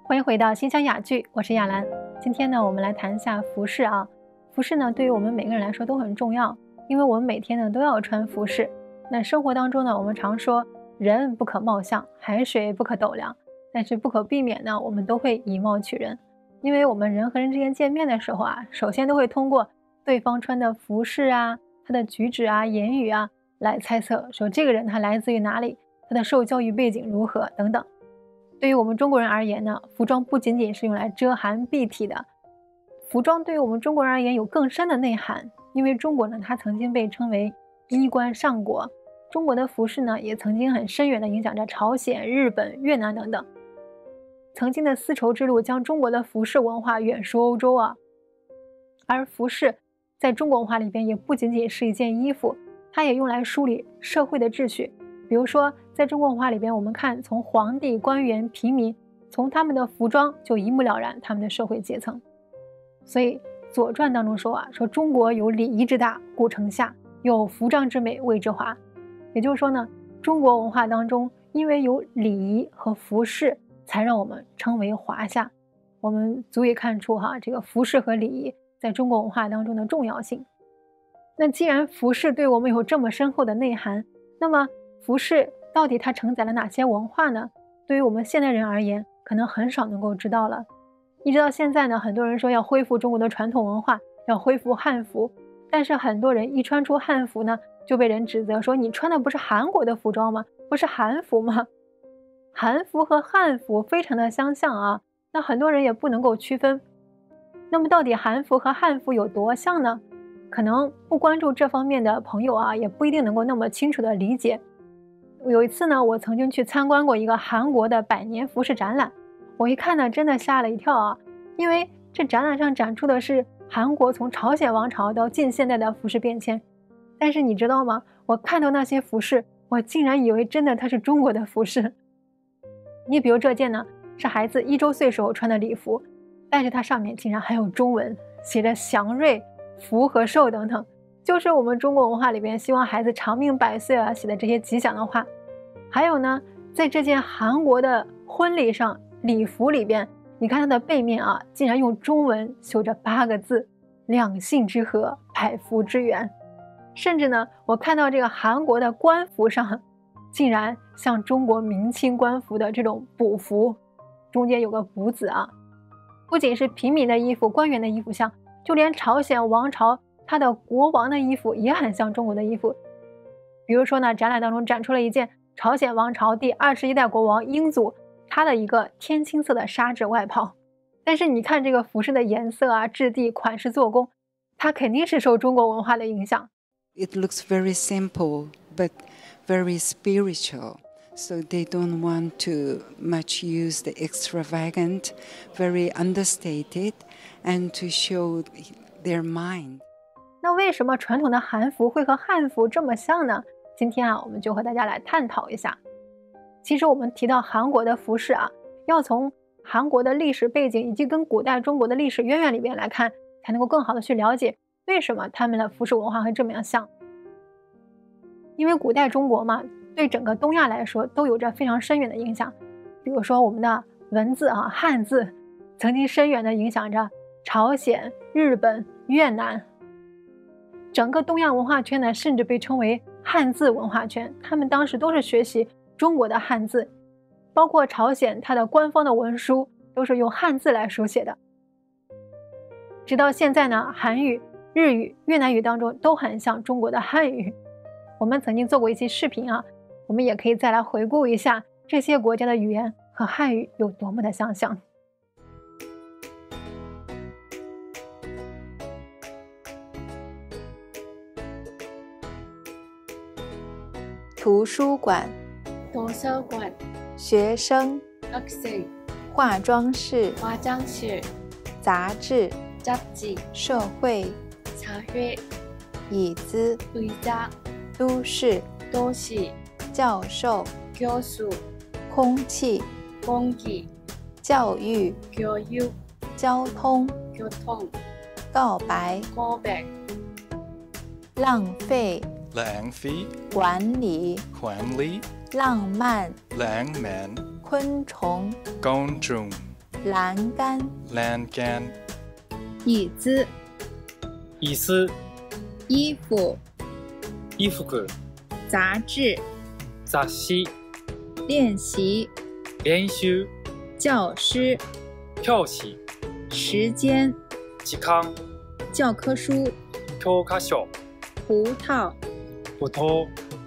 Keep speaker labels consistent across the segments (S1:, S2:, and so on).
S1: 欢迎回到心香雅聚，我是亚兰。今天呢，我们来谈一下服饰啊。服饰呢，对于我们每个人来说都很重要，因为我们每天呢都要穿服饰。那生活当中呢，我们常说人不可貌相，海水不可斗量，但是不可避免呢，我们都会以貌取人。因为我们人和人之间见面的时候啊，首先都会通过对方穿的服饰啊，他的举止啊、言语啊，来猜测说这个人他来自于哪里，他的受教育背景如何等等。对于我们中国人而言呢，服装不仅仅是用来遮寒蔽体的，服装对于我们中国人而言有更深的内涵。因为中国呢，它曾经被称为衣冠上国，中国的服饰呢，也曾经很深远地影响着朝鲜、日本、越南等等。曾经的丝绸之路将中国的服饰文化远输欧洲啊。而服饰在中国文化里边也不仅仅是一件衣服，它也用来梳理社会的秩序。比如说在中国文化里边，我们看从皇帝、官员、平民，从他们的服装就一目了然他们的社会阶层。所以左传当中说啊，说中国有礼仪之大，故称夏；有服装之美，谓之华。也就是说呢，中国文化当中因为有礼仪和服饰，才让我们称为华夏。我们足以看出这个服饰和礼仪在中国文化当中的重要性。那既然服饰对我们有这么深厚的内涵，那么服饰到底它承载了哪些文化呢？对于我们现代人而言，可能很少能够知道了。一直到现在呢，很多人说要恢复中国的传统文化，要恢复汉服，但是很多人一穿出汉服呢，就被人指责说你穿的不是韩国的服装吗？不是韩服吗？韩服和汉服非常的相像啊，那很多人也不能够区分。那么到底韩服和汉服有多像呢？可能不关注这方面的朋友啊，也不一定能够那么清楚的理解。有一次呢，我曾经去参观过一个韩国的百年服饰展览，我一看呢，真的吓了一跳啊！因为这展览上展出的是韩国从朝鲜王朝到近现代的服饰变迁。但是你知道吗？我看到那些服饰，我竟然以为真的它是中国的服饰。你比如这件呢，是孩子1周岁时候穿的礼服，但是它上面竟然还有中文，写着祥瑞、福和寿等等，就是我们中国文化里边希望孩子长命百岁啊写的这些吉祥的话。还有呢，在这件韩国的婚礼上礼服里边，你看它的背面啊，竟然用中文绣着8个字：两性之和，百福之源。甚至呢，我看到这个韩国的官服上，竟然像中国明清官服的这种补服，中间有个补字啊。不仅是平民的衣服、官员的衣服像，就连朝鲜王朝他的国王的衣服也很像中国的衣服。比如说呢，展览当中展出了一件朝鲜王朝第21代国王英祖他的一个天青色的纱质外袍。但是你看这个服饰的颜色啊、质地、款式、做工，它肯定是受中国文化的影响。
S2: It looks very simple but very spiritual, so they don't want to much use the extravagant, very understated, and to show their mind.
S1: 那为什么传统的韩服会和汉服这么像呢？今天啊，我们就和大家来探讨一下。其实我们提到韩国的服饰啊，要从韩国的历史背景以及跟古代中国的历史渊源里边来看，才能够更好的去了解为什么他们的服饰文化会这么样像。因为古代中国嘛，对整个东亚来说都有着非常深远的影响。比如说我们的文字啊，汉字曾经深远的影响着朝鲜、日本、越南。整个东亚文化圈呢，甚至被称为汉字文化圈，他们当时都是学习中国的汉字，包括朝鲜它的官方的文书都是用汉字来书写的。直到现在呢，韩语、日语、越南语当中都很像中国的汉语。我们曾经做过一期视频啊，我们也可以再来回顾一下这些国家的语言和汉语有多么的相像。
S3: 图书馆、
S4: 图书馆、
S3: 学生、
S4: 学生、
S3: 化妆室、
S4: 化妆室、
S3: 杂志、
S4: 杂志、
S3: 社会、
S4: 社会、
S3: 椅子、
S4: 의자、
S3: 都市、
S4: 都市、
S3: 教授、
S4: 教授、
S3: 空气、
S4: 空气、
S3: 教育、
S4: 教育、
S3: 交通、
S4: 交通、
S3: 告白、
S4: 告白、
S3: 浪费、
S5: lãng phí,
S3: 管理、
S5: quản lý,
S3: 浪漫、
S5: lãng mạn,
S3: 昆虫、
S5: côn trùng,
S3: 栏杆、
S5: 欄杆、
S6: 椅子、
S5: 椅子、
S6: 衣服、
S5: 衣服、
S6: 杂志、
S5: 雑誌、
S6: 练习、
S5: 練習、
S6: 教师、
S5: 教師、
S6: 时间、
S5: 時間、
S6: 教科书、
S5: 教科書、
S6: 葡萄、
S5: 葡萄。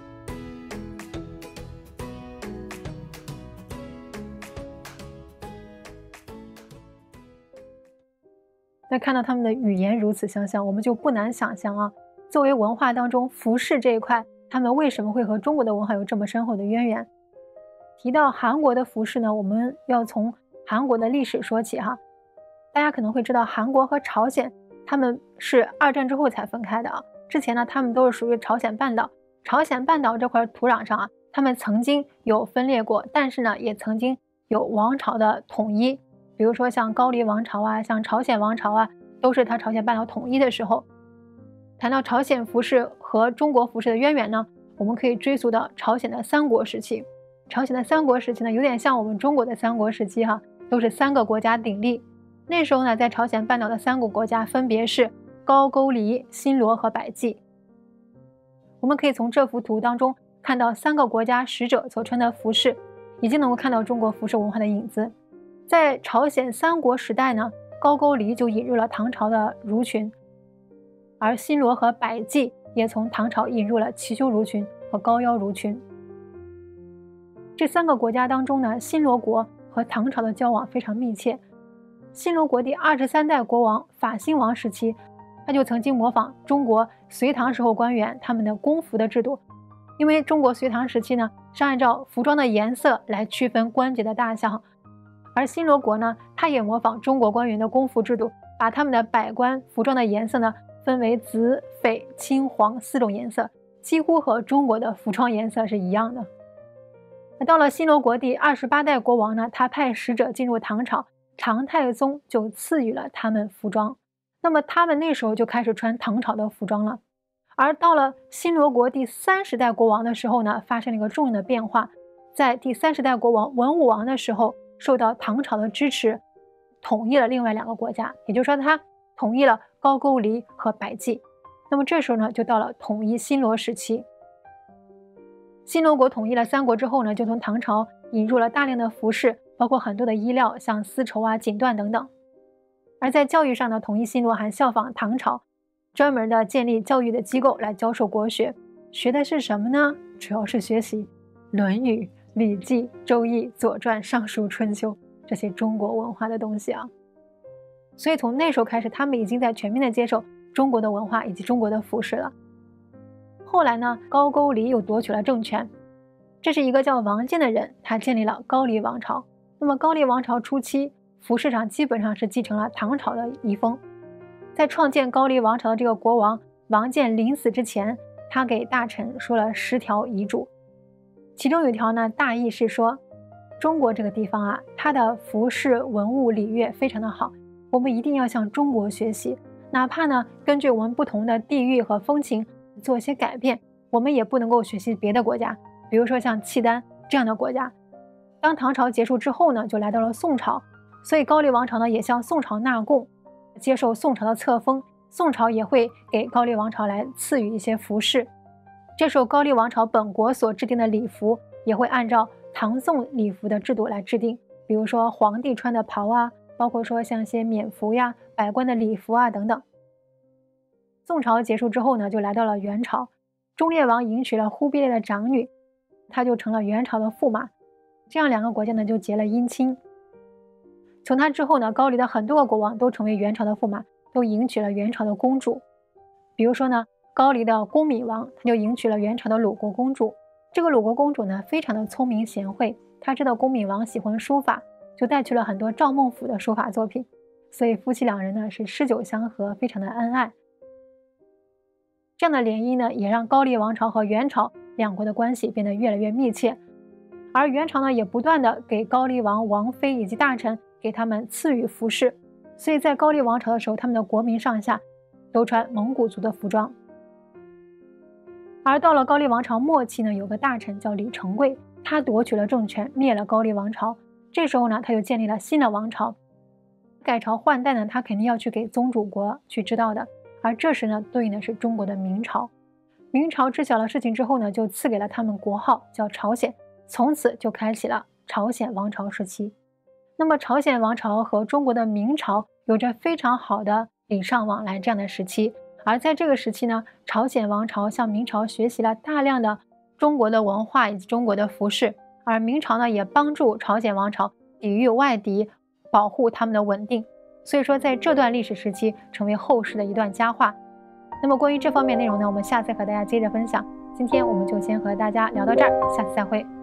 S1: 那看到他们的语言如此相像，我们就不难想象啊，作为文化当中服饰这一块，他们为什么会和中国的文化有这么深厚的渊源？提到韩国的服饰呢，我们要从韩国的历史说起哈。大家可能会知道，韩国和朝鲜他们是二战之后才分开的啊。之前呢，他们都是属于朝鲜半岛。朝鲜半岛这块土壤上啊，他们曾经有分裂过，但是呢，也曾经有王朝的统一。比如说像高丽王朝啊，像朝鲜王朝啊，都是它朝鲜半岛统一的时候。谈到朝鲜服饰和中国服饰的渊源呢，我们可以追溯到朝鲜的三国时期。朝鲜的三国时期呢，有点像我们中国的三国时期哈，都是3个国家鼎立。那时候呢，在朝鲜半岛的3个国家分别是高句丽、新罗和百济。我们可以从这幅图当中看到3个国家使者所穿的服饰，已经能够看到中国服饰文化的影子。在朝鲜三国时代呢，高句丽就引入了唐朝的襦裙，而新罗和百济也从唐朝引入了齐胸襦裙和高腰襦裙。这3个国家当中呢，新罗国和唐朝的交往非常密切。新罗国第23代国王法兴王时期，他就曾经模仿中国隋唐时候官员他们的宫服的制度。因为中国隋唐时期呢，是按照服装的颜色来区分官爵的大小，而新罗国呢，他也模仿中国官员的宫服制度，把他们的百官服装的颜色呢分为紫、绯、青、黄4种颜色，几乎和中国的服装颜色是一样的。那到了新罗国第28代国王呢，他派使者进入唐朝，唐太宗就赐予了他们服装，那么他们那时候就开始穿唐朝的服装了。而到了新罗国第30代国王的时候呢，发生了一个重要的变化。在第30代国王文武王的时候，受到唐朝的支持，统一了另外2个国家，也就是说他统一了高句丽和百济。那么这时候呢，就到了统一新罗时期。新罗国统一了3国之后呢，就从唐朝引入了大量的服饰，包括很多的衣料，像丝绸啊、锦缎等等。而在教育上呢，统一新罗还效仿唐朝，专门的建立教育的机构来教授国学。学的是什么呢？主要是学习《论语》《礼记》《周易》《左传》《尚书》《春秋》这些中国文化的东西啊。所以从那时候开始，他们已经在全面的接受中国的文化以及中国的服饰了。后来呢，高句丽又夺取了政权，这是一个叫王建的人，他建立了高丽王朝。那么高丽王朝初期，服饰上基本上是继承了唐朝的遗风。在创建高丽王朝的这个国王王建临死之前，他给大臣说了10条遗嘱，其中有一条呢，大意是说，中国这个地方啊，它的服饰文物礼乐非常的好，我们一定要向中国学习，哪怕呢根据我们不同的地域和风情做一些改变，我们也不能够学习别的国家，比如说像契丹这样的国家。当唐朝结束之后呢，就来到了宋朝，所以高丽王朝呢也向宋朝纳贡，接受宋朝的册封，宋朝也会给高丽王朝来赐予一些服饰。这时候高丽王朝本国所制定的礼服也会按照唐宋礼服的制度来制定，比如说皇帝穿的袍啊，包括说像一些冕服呀、百官的礼服啊等等。宋朝结束之后呢，就来到了元朝，忠烈王迎娶了忽必烈的长女，她就成了元朝的驸马，这样2个国家呢就结了姻亲。从他之后呢，高丽的很多个国王都成为元朝的驸马，都迎娶了元朝的公主。比如说呢，高丽的恭敏王他就迎娶了元朝的鲁国公主。这个鲁国公主呢非常的聪明贤惠，她知道恭敏王喜欢书法，就带去了很多赵孟頫的书法作品，所以夫妻2人呢是诗酒相合，非常的恩爱。这样的联姻呢，也让高丽王朝和元朝2国的关系变得越来越密切。而元朝呢，也不断的给高丽王王妃以及大臣给他们赐予服饰，所以在高丽王朝的时候，他们的国民上下都穿蒙古族的服装。而到了高丽王朝末期呢，有个大臣叫李成桂，他夺取了政权，灭了高丽王朝。这时候呢，他又建立了新的王朝， 改朝换代呢，他肯定要去给宗主国去知道的。而这时呢，对应的是中国的明朝。明朝知晓了事情之后呢，就赐给了他们国号叫朝鲜，从此就开启了朝鲜王朝时期。那么朝鲜王朝和中国的明朝有着非常好的礼尚往来这样的时期，而在这个时期呢，朝鲜王朝向明朝学习了大量的中国的文化以及中国的服饰，而明朝呢也帮助朝鲜王朝抵御外敌，保护他们的稳定。所以说在这段历史时期成为后世的一段佳话。那么关于这方面内容呢，我们下次和大家接着分享。今天我们就先和大家聊到这儿，下次再会。